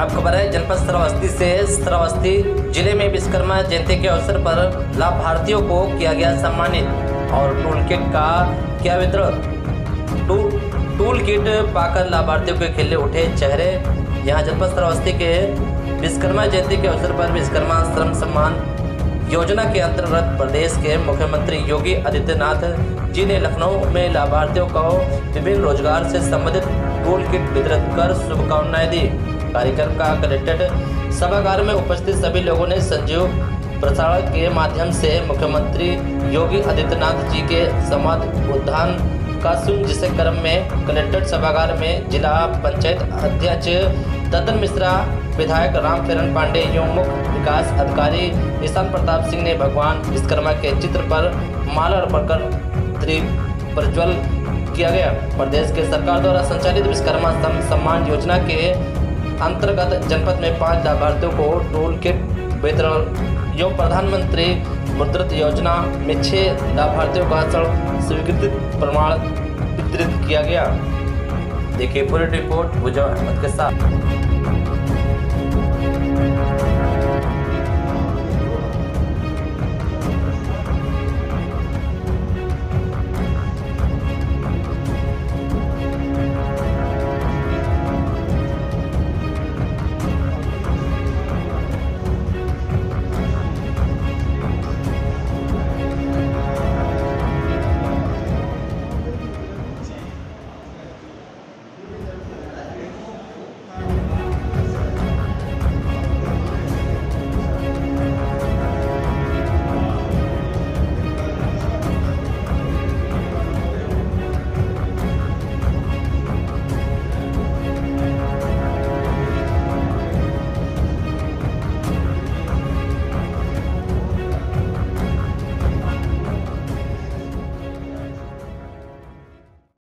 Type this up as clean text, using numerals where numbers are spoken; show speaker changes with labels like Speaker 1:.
Speaker 1: अब खबर है जनपद श्रावस्ती से। श्रावस्ती जिले में विश्वकर्मा जयंती के अवसर पर लाभार्थियों को किया गया सम्मानित और टूल किट का किया वितरण। टूल किट पाकर लाभार्थियों के खिले उठे चेहरे। यहां जनपद श्रावस्ती के विश्वकर्मा जयंती के अवसर पर विश्वकर्मा श्रम सम्मान योजना के अंतर्गत प्रदेश के मुख्यमंत्री योगी आदित्यनाथ जी ने लखनऊ में लाभार्थियों को विभिन्न रोजगार से संबंधित टूल किट वितरित कर शुभकामनाएं दी। कार्यक्रम का कलेक्टेड सभागार में उपस्थित सभी लोगों ने संजीव प्रसारण के माध्यम से मुख्यमंत्री योगी आदित्यनाथ जी के समाध उद्यान का सुन, जिसे क्रम में कलेक्टेड सभागार में जिला पंचायत अध्यक्ष ददन मिश्रा, विधायक रामचरण पांडे एवं मुख्य विकास अधिकारी ईशान प्रताप सिंह ने भगवान विश्वकर्मा के चित्र पर माला अर्पण कर दीप प्रज्वलित किया गया। प्रदेश के सरकार द्वारा संचालित विश्वकर्मा श्रम सम्मान योजना के अंतर्गत जनपद में 5 लाभार्थियों को टूल किट वितरण एवं प्रधानमंत्री मुद्रित योजना में 6 लाभार्थियों का स्वीकृति प्रमाण वितरित किया गया। देखिए पूरी रिपोर्ट गुजर अहमद के साथ।